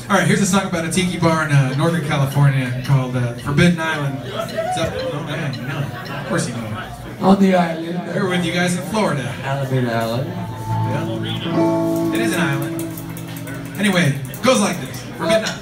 Alright, here's a song about a tiki bar in Northern California called Forbidden Island. It's up, oh man, you know it. Of course you know it. On the island. We're with you guys in Florida. Alameda Island. Yeah. It is an island. Anyway, it goes like this. Forbidden Island.